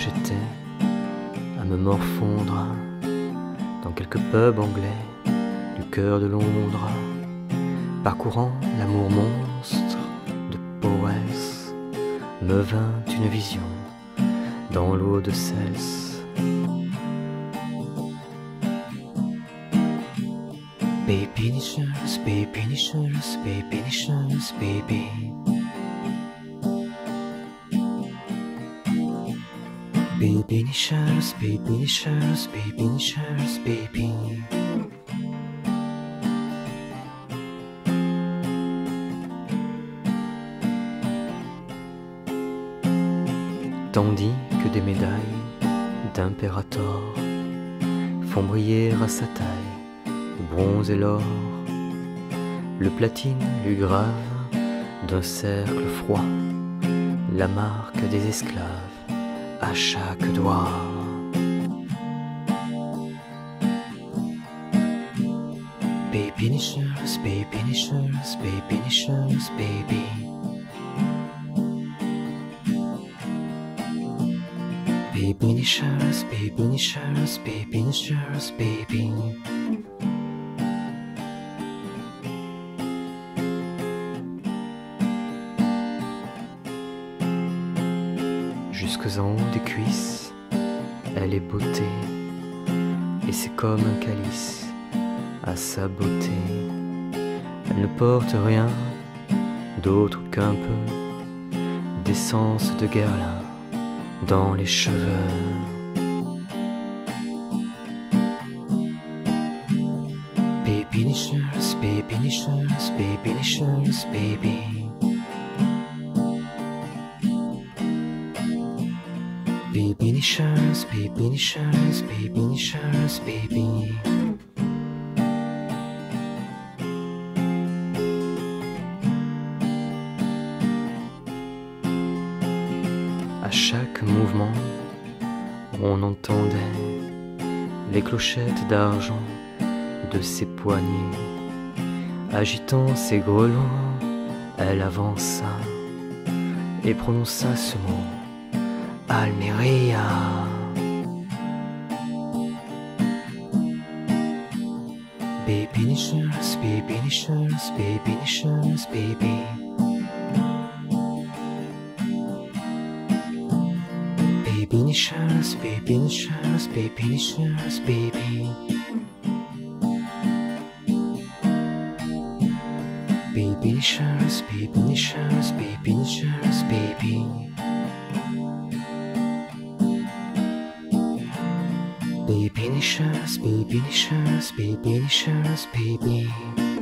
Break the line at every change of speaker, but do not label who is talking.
j'étais à me morfondre dans quelques pubs anglais du cœur de Londres, parcourant l'amour monstre de Powell's, me vint une vision dans l'eau de Cels. Baby initials, baby initials, baby initials, baby. Baby initials, baby initials, baby initials, baby. Tandis que des médailles d'impérator font briller à sa taille le bronze et l'or, le platine lui grave d'un cercle froid la marque des esclaves à chaque doigt. Baby initials, baby initials, baby initials, baby. Baby initials, baby initials, baby initials, baby. Jusqu'en haut des cuisses, elle est beauté, et c'est comme un calice à sa beauté. Elle ne porte rien d'autre qu'un peu d'essence de guerlin dans les cheveux. Baby initials, baby initials, baby initials, baby. Baby initials, baby initials, baby initials, baby. À chaque mouvement, on entendait les clochettes d'argent de ses poignets. Agitant ses grelots, elle avança et prononça ce mot: Almeria. Baby initials, baby initials, baby initials, baby. Baby initials, baby initials, baby initials, baby. Baby initials, baby initials, baby initials, baby. Baby initials, baby initials, baby initials, baby.